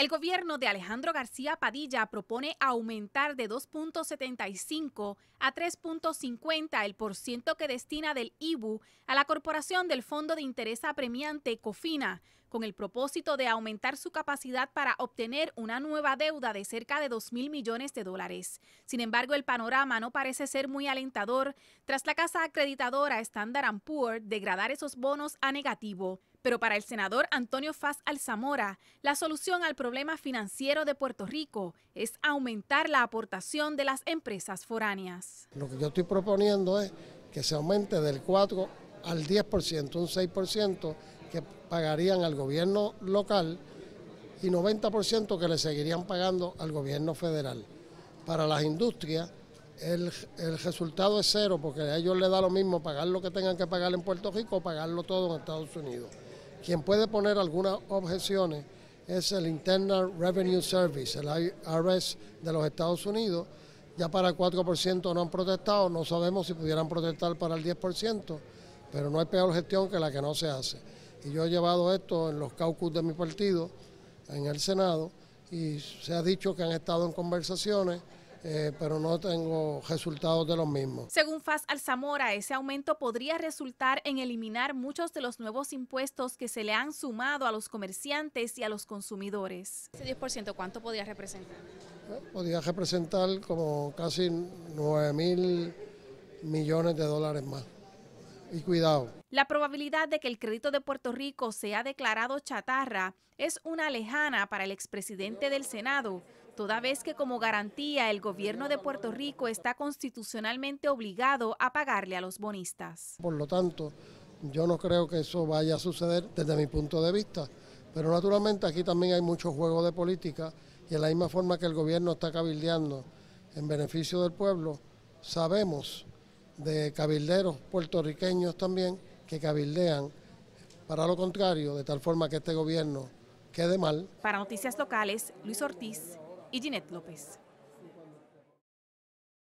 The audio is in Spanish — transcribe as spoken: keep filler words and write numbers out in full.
El gobierno de Alejandro García Padilla propone aumentar de dos punto setenta y cinco a tres punto cincuenta el porciento que destina del I B U a la Corporación del Fondo de Interés Apremiante COFINA, con el propósito de aumentar su capacidad para obtener una nueva deuda de cerca de dos mil millones de dólares. Sin embargo, el panorama no parece ser muy alentador tras la casa acreditadora Standard and Poor's degradar esos bonos a negativo. Pero para el senador Antonio Faz Alzamora, la solución al problema financiero de Puerto Rico es aumentar la aportación de las empresas foráneas. Lo que yo estoy proponiendo es que se aumente del cuatro al diez por ciento, un seis por ciento que pagarían al gobierno local y noventa por ciento que le seguirían pagando al gobierno federal. Para las industrias, el, el resultado es cero, porque a ellos les da lo mismo pagar lo que tengan que pagar en Puerto Rico o pagarlo todo en Estados Unidos. Quien puede poner algunas objeciones es el Internal Revenue Service, el I R S de los Estados Unidos. Ya para el cuatro por ciento no han protestado, no sabemos si pudieran protestar para el diez por ciento, pero no hay peor gestión que la que no se hace. Y yo he llevado esto en los caucus de mi partido, en el Senado, y se ha dicho que han estado en conversaciones, Eh, pero no tengo resultados de los mismos. Según Faz Alzamora, ese aumento podría resultar en eliminar muchos de los nuevos impuestos que se le han sumado a los comerciantes y a los consumidores. Ese diez por ciento, ¿cuánto podría representar? Eh, podría representar como casi nueve mil millones de dólares más. Y cuidado. La probabilidad de que el crédito de Puerto Rico sea declarado chatarra es una lejana para el expresidente del Senado, toda vez que como garantía el gobierno de Puerto Rico está constitucionalmente obligado a pagarle a los bonistas. Por lo tanto, yo no creo que eso vaya a suceder desde mi punto de vista, pero naturalmente aquí también hay mucho juego de política y en la misma forma que el gobierno está cabildeando en beneficio del pueblo, sabemos de cabilderos puertorriqueños también que cabildean para lo contrario, de tal forma que este gobierno quede mal. Para Noticias Locales, Luis Ortiz y Ginette López.